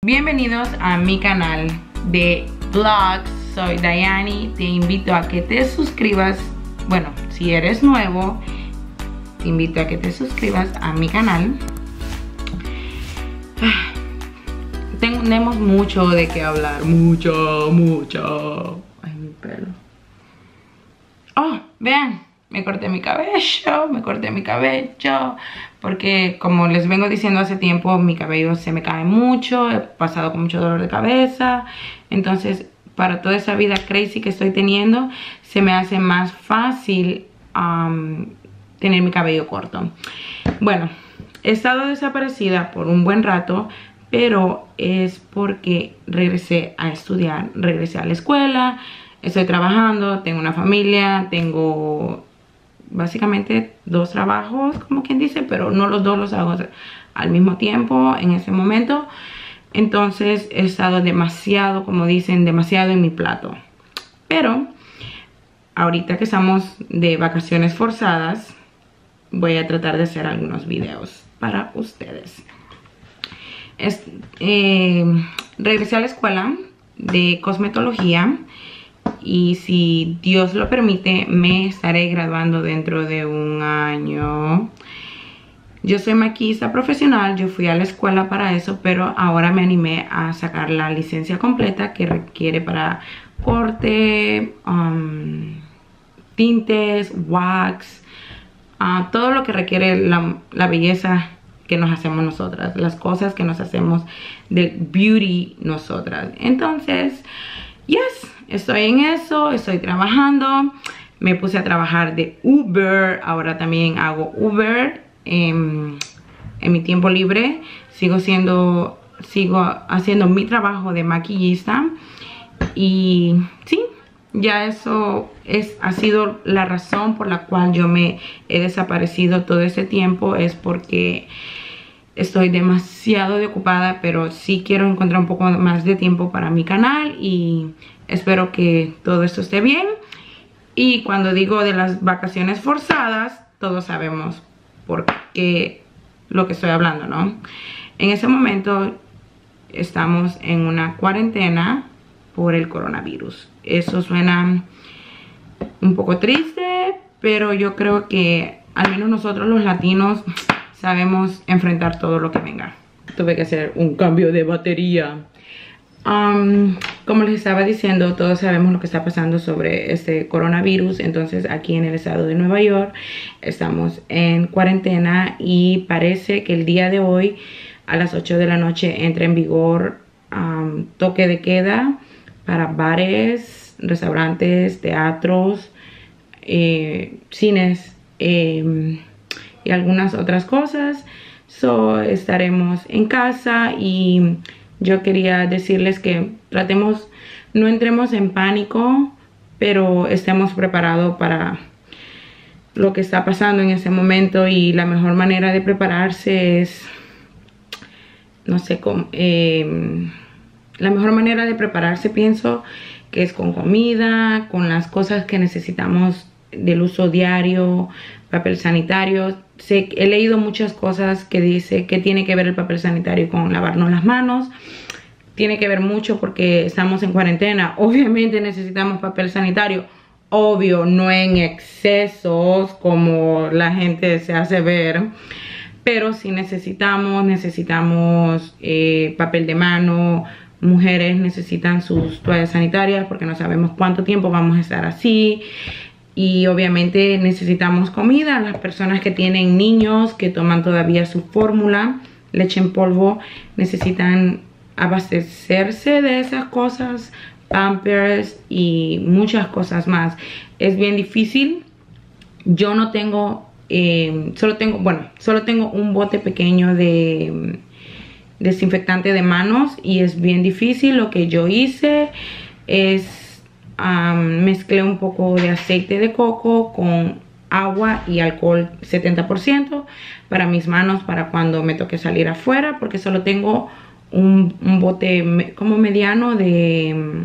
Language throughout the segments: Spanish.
Bienvenidos a mi canal de vlogs. Soy Dayani. Te invito a que te suscribas. Bueno, si eres nuevo, te invito a que te suscribas a mi canal. Tenemos mucho de qué hablar. Mucho. Ay, mi pelo. Oh, vean, me corté mi cabello. Porque como les vengo diciendo hace tiempo, mi cabello se me cae mucho. He pasado con mucho dolor de cabeza. Entonces, para toda esa vida crazy que estoy teniendo, se me hace más fácil tener mi cabello corto. Bueno, he estado desaparecida por un buen rato, pero es porque regresé a estudiar, regresé a la escuela, estoy trabajando, tengo una familia, tengo básicamente 2 trabajos, como quien dice, pero no los 2 los hago al mismo tiempo en ese momento. Entonces he estado demasiado, como dicen, demasiado en mi plato. Pero ahorita que estamos de vacaciones forzadas, voy a tratar de hacer algunos videos para ustedes. Regresé a la escuela de cosmetología y si Dios lo permite me estaré graduando dentro de un año. Yo soy maquillista profesional, yo fui a la escuela para eso, pero ahora me animé a sacar la licencia completa que requiere para corte, tintes, wax, todo lo que requiere la belleza que nos hacemos nosotras, las cosas que nos hacemos de beauty nosotras. Entonces, estoy en eso, estoy trabajando. Me puse a trabajar de Uber, ahora también hago Uber en mi tiempo libre. Sigo haciendo mi trabajo de maquillista. Y sí, ya eso ha sido la razón por la cual yo me he desaparecido todo ese tiempo. Es porque estoy demasiado ocupada, pero sí quiero encontrar un poco más de tiempo para mi canal y espero que todo esto esté bien. Y cuando digo de las vacaciones forzadas, todos sabemos por qué lo que estoy hablando, ¿no? En ese momento estamos en una cuarentena por el coronavirus. Eso suena un poco triste, pero yo creo que al menos nosotros los latinos sabemos enfrentar todo lo que venga. Tuve que hacer un cambio de batería. Como les estaba diciendo, todos sabemos lo que está pasando sobre este coronavirus. Entonces aquí en el estado de Nueva York estamos en cuarentena y parece que el día de hoy a las 8 de la noche entra en vigor toque de queda para bares, restaurantes, teatros, cines y algunas otras cosas. Estaremos en casa y yo quería decirles que no entremos en pánico, pero estemos preparados para lo que está pasando en ese momento. Y la mejor manera de prepararse es, no sé cómo, la mejor manera de prepararse pienso que es con comida, con las cosas que necesitamos del uso diario, papel sanitario. He leído muchas cosas que dice que tiene que ver el papel sanitario con lavarnos las manos. Tiene que ver mucho porque estamos en cuarentena. Obviamente necesitamos papel sanitario. Obvio, no en excesos como la gente se hace ver. Pero sí necesitamos papel de mano. Mujeres necesitan sus toallas sanitarias porque no sabemos cuánto tiempo vamos a estar así. Y obviamente necesitamos comida. Las personas que tienen niños que toman todavía su fórmula, leche en polvo, necesitan abastecerse de esas cosas, Pampers y muchas cosas más. Es bien difícil. Yo no tengo, solo tengo un bote pequeño de desinfectante de manos y es bien difícil. Lo que yo hice es mezclé un poco de aceite de coco con agua y alcohol 70% para mis manos, para cuando me toque salir afuera, porque solo tengo un bote como mediano de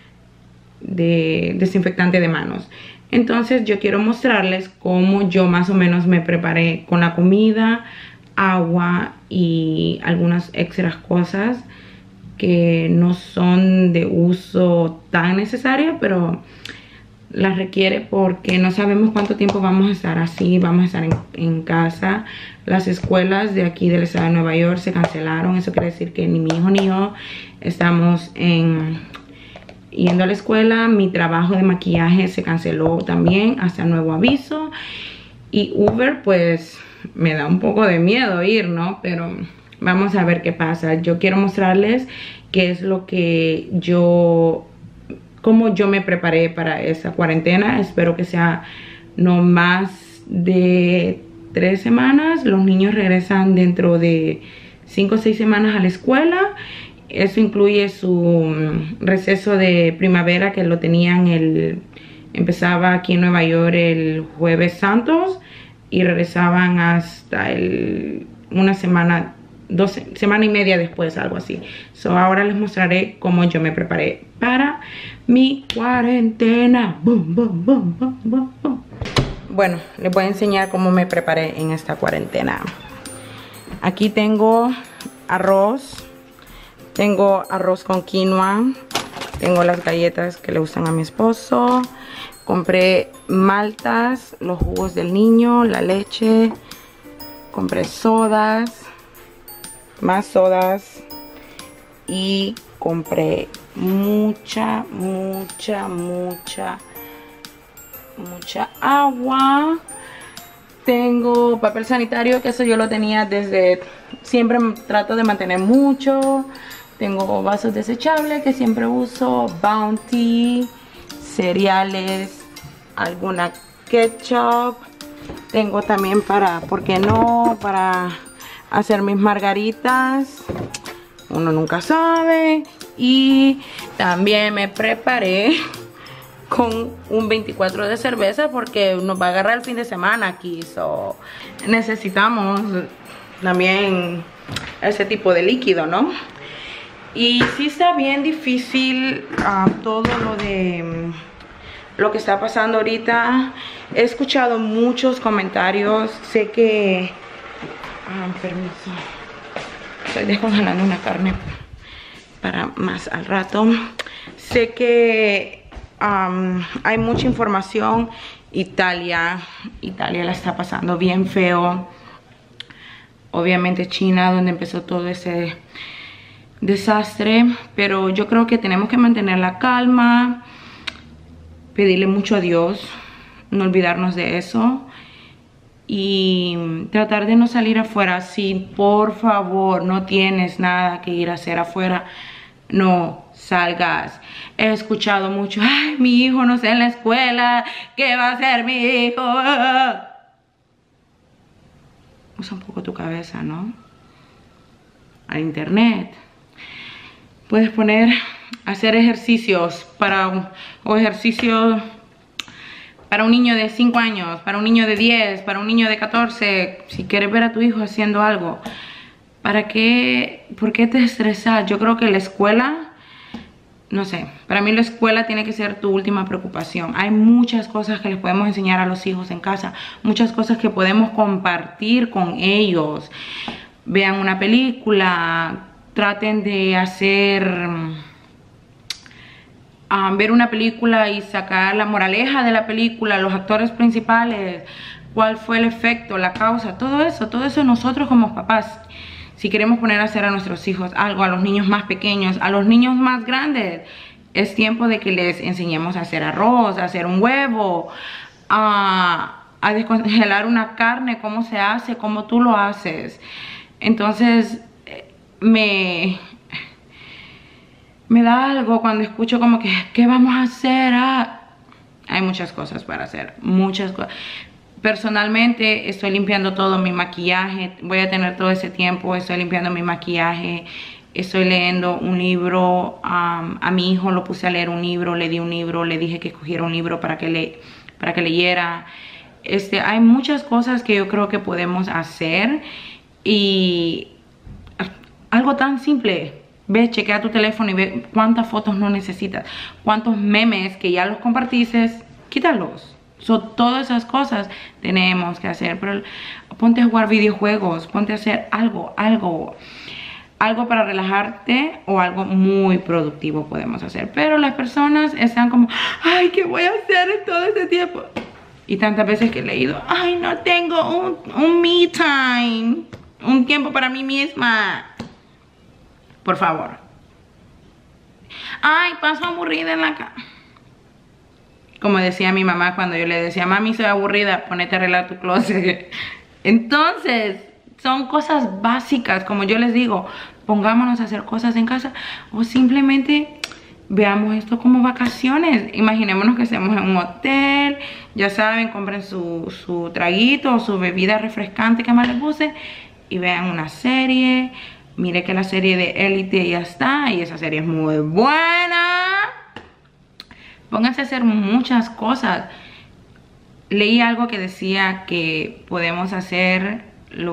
desinfectante de manos. Entonces yo quiero mostrarles cómo yo más o menos me preparé con la comida, agua y algunas extras cosas que no son de uso tan necesario, pero las requiere porque no sabemos cuánto tiempo vamos a estar así, vamos a estar en casa. Las escuelas de aquí del estado de Nueva York se cancelaron. Eso quiere decir que ni mi hijo ni yo estamos yendo a la escuela. Mi trabajo de maquillaje se canceló también hasta nuevo aviso. Y Uber, pues me da un poco de miedo ir, ¿no? Pero vamos a ver qué pasa. Yo quiero mostrarles qué es lo que cómo yo me preparé para esa cuarentena. Espero que sea no más de 3 semanas. Los niños regresan dentro de 5 o 6 semanas a la escuela. Eso incluye su receso de primavera, que lo tenían empezaba aquí en Nueva York el Jueves Santos y regresaban hasta una semana, semana y media después, algo así. Ahora les mostraré cómo yo me preparé para mi cuarentena. Boom, boom, boom, boom, boom, boom. Bueno, les voy a enseñar cómo me preparé en esta cuarentena. Aquí tengo arroz con quinoa, tengo las galletas que le gustan a mi esposo, compré maltas, los jugos del niño, la leche, compré sodas, más sodas y compré mucha agua. Tengo papel sanitario, que eso yo lo tenía desde siempre, trato de mantener mucho. Tengo vasos desechables que siempre uso, Bounty, cereales, alguna ketchup. Tengo también ¿por qué no? Para hacer mis margaritas. Uno nunca sabe. Y también me preparé con un 24 de cerveza porque nos va a agarrar el fin de semana aquí. Necesitamos también ese tipo de líquido, ¿no? Y sí está bien difícil todo lo que está pasando ahorita. He escuchado muchos comentarios. Sé que... permiso. Estoy descongelando una carne para más al rato. Sé que hay mucha información. Italia la está pasando bien feo. Obviamente China, donde empezó todo ese desastre. Pero yo creo que tenemos que mantener la calma, pedirle mucho a Dios, no olvidarnos de eso y tratar de no salir afuera. Si por favor no tienes nada que ir a hacer afuera, no salgas. He escuchado mucho: ay, mi hijo no está en la escuela, ¿qué va a hacer mi hijo? Usa un poco tu cabeza, ¿no? Al internet puedes hacer ejercicios para un niño de 5 años, para un niño de 10, para un niño de 14. Si quieres ver a tu hijo haciendo algo, ¿por qué te estresas? Yo creo que la escuela, no sé, para mí la escuela tiene que ser tu última preocupación. Hay muchas cosas que les podemos enseñar a los hijos en casa, muchas cosas que podemos compartir con ellos. Vean una película, traten de ver una película y sacar la moraleja de la película, los actores principales, cuál fue el efecto, la causa, todo eso nosotros como papás. Si queremos poner a hacer a nuestros hijos algo, a los niños más pequeños, a los niños más grandes, es tiempo de que les enseñemos a hacer arroz, a hacer un huevo, a descongelar una carne, cómo se hace, cómo tú lo haces. Entonces me da algo cuando escucho como que ¿qué vamos a hacer? Hay muchas cosas para hacer, muchas cosas. Personalmente estoy limpiando todo mi maquillaje. Voy a tener todo ese tiempo. Estoy limpiando mi maquillaje. Estoy leyendo un libro. A mi hijo lo puse a leer un libro. Le di un libro. Le dije que escogiera un libro para que leyera. Hay muchas cosas que yo creo que podemos hacer. Y algo tan simple. Ve, chequea tu teléfono y ve cuántas fotos no necesitas. Cuántos memes que ya los compartiste, quítalos. Todas esas cosas tenemos que hacer. Pero ponte a jugar videojuegos, ponte a hacer algo. algo para relajarte o algo muy productivo podemos hacer. Pero las personas están como, ay, ¿qué voy a hacer en todo este tiempo? Y tantas veces que he leído, ay, no tengo un me time, un tiempo para mí misma. Por favor. Ay, paso aburrida en la cama. Como decía mi mamá cuando yo le decía, mami, soy aburrida, ponete a arreglar tu closet. Entonces, son cosas básicas, como yo les digo, pongámonos a hacer cosas en casa o simplemente veamos esto como vacaciones. Imaginémonos que estemos en un hotel, ya saben, compren su traguito o su bebida refrescante que más les guste y vean una serie. Mire que la serie de Élite ya está y esa serie es muy buena. Pónganse a hacer muchas cosas. Leí algo que decía que podemos hacer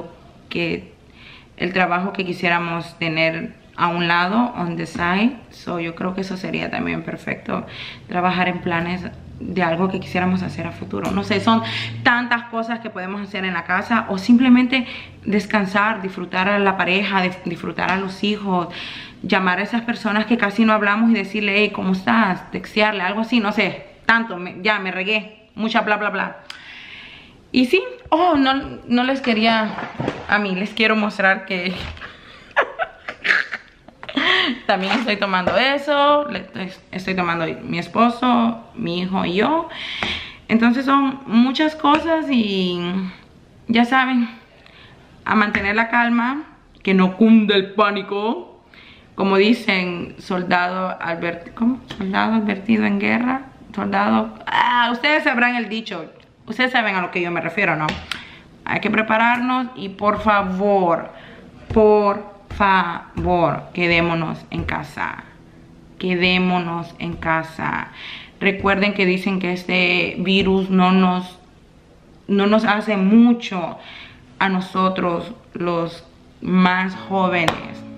el trabajo que quisiéramos tener a un lado, on the side. So, yo creo que eso sería también perfecto, trabajar en planes de algo que quisiéramos hacer a futuro. No sé, son tantas cosas que podemos hacer en la casa o simplemente descansar, disfrutar a la pareja, disfrutar a los hijos, llamar a esas personas que casi no hablamos y decirle, hey, ¿cómo estás? Textearle, algo así, no sé, tanto, ya me regué, mucha bla bla bla. Y sí, oh, no les quería, a mí les quiero mostrar que también estoy tomando eso, estoy tomando mi esposo, mi hijo y yo. Entonces son muchas cosas y ya saben, a mantener la calma, que no cunde el pánico. Como dicen, soldado advertido en guerra, ustedes sabrán el dicho, ustedes saben a lo que yo me refiero, ¿no? Hay que prepararnos y por favor, quedémonos en casa. Quedémonos en casa. Recuerden que dicen que este virus no nos hace mucho a nosotros, los más jóvenes.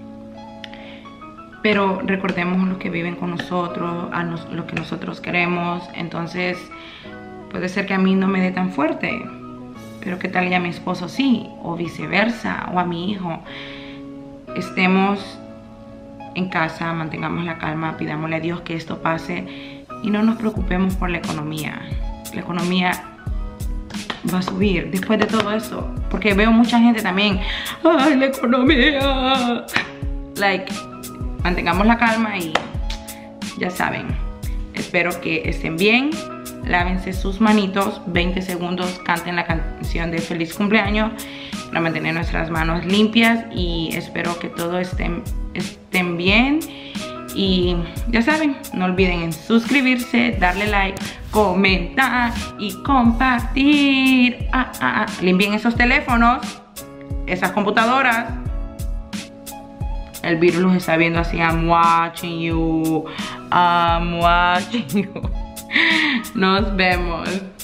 Pero recordemos lo que viven con nosotros, lo que nosotros queremos. Entonces, puede ser que a mí no me dé tan fuerte, pero qué tal ya a mi esposo sí, o viceversa, o a mi hijo. Estemos en casa, mantengamos la calma, pidámosle a Dios que esto pase y no nos preocupemos por la economía. La economía va a subir después de todo esto, porque veo mucha gente también, ay, la economía, mantengamos la calma y ya saben, espero que estén bien. Lávense sus manitos 20 segundos, canten la canción de feliz cumpleaños para mantener nuestras manos limpias y espero que todos estén bien. Y ya saben, no olviden en suscribirse, darle like, comentar y compartir. Limpien esos teléfonos, esas computadoras. El virus los está viendo así. I'm watching you. I'm watching you. Nos vemos.